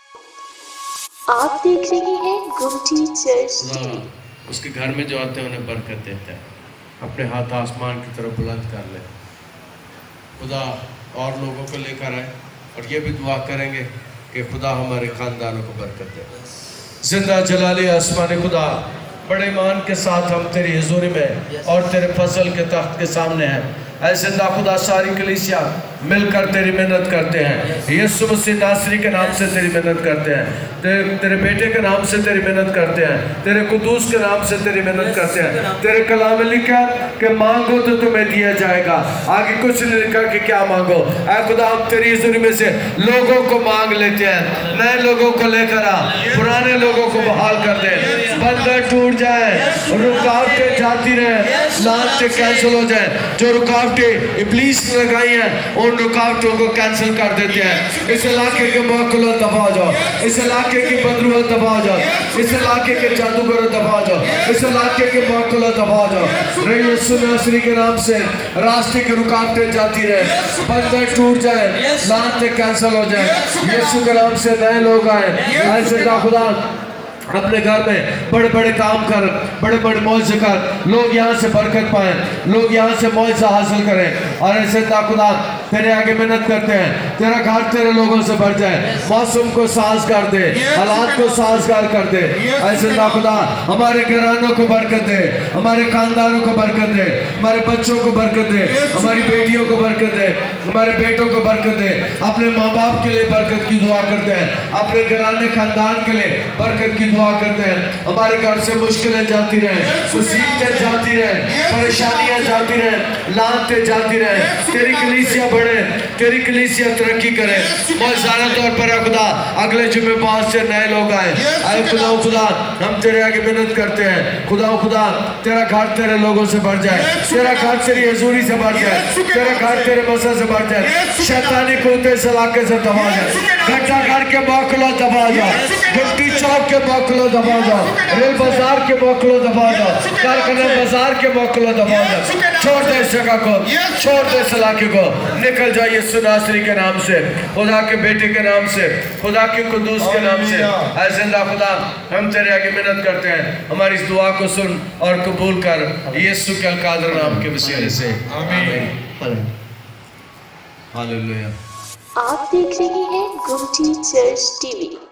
आप देख रहे हैं गुमटी चर्च टीवी। उसके घर में जो आते हैं उन्हें बरकत देता है। अपने हाथ आसमान की तरफ बुलंद कर ले। खुदा और लोगों को लेकर आए और ये भी दुआ करेंगे कि खुदा हमारे खानदानों को बरकत दे। जिंदा जलाली आसमानी खुदा, बड़े ईमान के साथ हम तेरी हुजूरी में और तेरे फजल के तख्त के सामने हैं। ऐसे खुदा सारी कलीसिया मिलकर तेरी मेहनत करते हैं। यीशु मसीह नासरी के नाम से तेरी मेहनत करते हैं। तेरे बेटे के नाम से तेरी मेहनत करते हैं। तेरे कुदूस के नाम से तेरी मेहनत करते हैं। तेरे कलाम में लिखा कि मांगो तो तुम्हें दिया जाएगा। आगे कुछ नहीं लिखा कि क्या मांगो। ऐ खुदा, हम तेरी हुजूरी में से लोगों को मांग लेते हैं। नए लोगों को लेकर आ, पुराने लोगों को बहाल कर दे। बंधन टूट जाए, रुकावटें जाती रहे, लांछें कैंसिल हो जाए। जो रुकावटें इब्लीस ने लगाई हैं उन रुकावटों को कैंसिल कर देते हैं। इस इलाके के मौकुल दबा जाओ, इस इलाके की बदरुआ दबा जाओ, इस इलाके के जादूगर दबा जाओ, इस इलाके के मौकुल दबा जाओ। यीशु नासरी के नाम से रास्ते की रुकावटें जाती रहे, बंधन टूट जाए, लांछें कैंसिल हो जाए। यीशु के नाम से नए लोग आए। ऐसे खुदा अपने घर में बड़े बड़े काम कर, बड़े बड़े मौजे कर, लोग यहाँ से बरकत पाए, लोग यहाँ से मौजा हासिल करें। और ऐसे खुदा तेरे आगे मेहनत करते हैं, तेरा घर तेरे लोगों से बढ़ जाए, मौसम को साजगार दे, हालात को साजगार कर दे। ऐसे खुदा हमारे घरानों को बरकत दे, हमारे खानदानों को बरकत दे, हमारे बच्चों को बरकत दे, हमारी बेटियों को बरकत दे, हमारे बेटों को बरकत दे। अपने माँ बाप के लिए बरकत की दुआ करते हैं, अपने घराने खानदान के लिए बरकत की दुआ करते हैं। हमारे घर से मुश्किलें जाती रहे, मुसीबतें जाती रहे, परेशानियां जाती रहे, लानतें जाती रहे। तेरी कलीसिया बढ़े, तेरी कलीसिया तरक्की करे। मौजूदा तौर पर खुदा अगले जुम्मे बाद से नए लोग आए। आए खुदा हम तेरे आगे मेहनत करते हैं। खुदा तेरा घर तेरे लोगों से बढ़ जाए, तेरा घर तेरी हुजूरी से बढ़ जाए, तेरा घर तेरे मसा से बढ़ जाए। शैतानी कुत्ते इस इलाके से दबा जाए, घंटा घर के मौकलों दबा जाओ, गुमटी चौक के मौकलों दबा जाओ, रेल बाजार के मौकलों दबा जाओ, कारखाना बाजार के मौकलों दबा जाओ। छोड़ दे इस जगह को, छोड़ दे इस इलाके को, निकल जाइए यीशु नासरी के नाम से, खुदा के बेटे के नाम से, खुदा के कुदूस के नाम से। ऐ जिंदा खुदा हम तेरे आगे मेहनत करते हैं। हमारी इस दुआ को सुन और कबूल कर, यीशु के अलकादर नाम के वसीले से आमीन। हालेलुया। आप देख रहे हैं गुमटी चर्च टीवी।